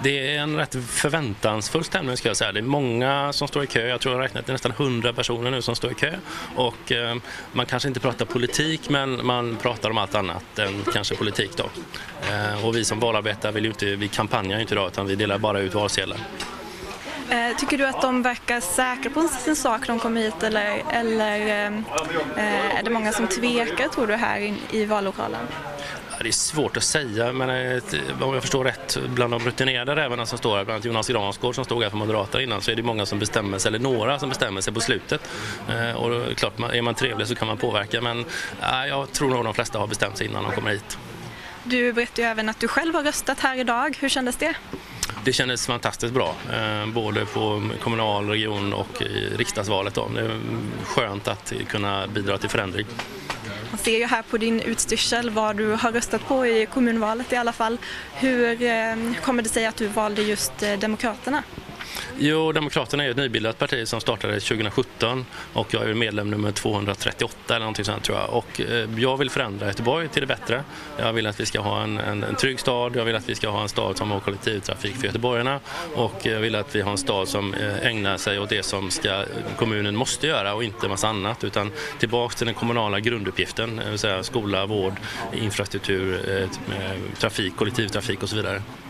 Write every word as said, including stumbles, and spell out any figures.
Det är en rätt förväntansfull stämning ska jag säga. Det är många som står i kö. Jag tror jag har räknat till nästan hundra personer nu som står i kö. Och eh, man kanske inte pratar politik, men man pratar om allt annat än kanske politik då. Eh, och vi som valarbetare vill ju inte, vi kampanjar inte idag utan vi delar bara ut valsedlar. Eh, tycker du att de verkar säkra på sin sak när de kommer hit eller, eller eh, är det många som tvekar tror du här in, i vallokalen? Det är svårt att säga, men om jag förstår rätt, bland de rutinerade rävarna som står här, bland annat Jonas Gransgård som stod här för Moderaterna innan, så är det många som bestämmer sig, eller några som bestämmer sig på slutet. Och klart, är man trevlig så kan man påverka, men jag tror nog de flesta har bestämt sig innan de kommer hit. Du berättade ju även att du själv har röstat här idag. Hur kändes det? Det kändes fantastiskt bra, både på kommunal, region och i riksdagsvalet. Då. Det är skönt att kunna bidra till förändring. Man ser ju här på din utstyrsel vad du har röstat på i kommunvalet i alla fall. Hur kommer det sig att du valde just Demokraterna? Jo, Demokraterna är ett nybildat parti som startade tjugohundrasjutton och jag är medlem nummer tvåhundratrettioåtta eller någonting sånt tror jag. Och jag vill förändra Göteborg till det bättre. Jag vill att vi ska ha en, en, en trygg stad, jag vill att vi ska ha en stad som har kollektivtrafik för göteborgarna och jag vill att vi har en stad som ägnar sig åt det som ska, kommunen måste göra och inte massa annat utan tillbaka till den kommunala grunduppgiften, det vill säga skola, vård, infrastruktur, trafik, kollektivtrafik och så vidare.